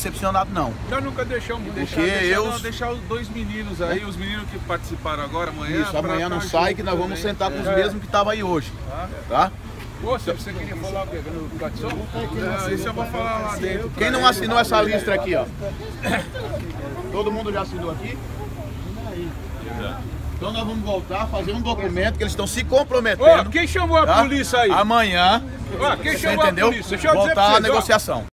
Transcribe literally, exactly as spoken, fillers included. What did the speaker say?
decepcionado não. Nós nunca deixamos, deixar, Porque deixar, eu... não, deixar os dois meninos aí, os meninos que participaram agora, amanhã. Isso, amanhã não sai que nós vamos também. sentar com os É. mesmos que estavam aí hoje, tá? Pô, você, você queria falar o quê? No Gatson? Ah, isso eu vou falar lá dentro. Quem não assinou essa lista aqui, ó? Todo mundo já assinou aqui? Então nós vamos voltar a fazer um documento que eles estão se comprometendo. Ô, quem chamou a tá? polícia aí? Amanhã, Ó, quem você chamou entendeu? a polícia? Deixa eu dizer Voltar pra a vocês, ó. negociação.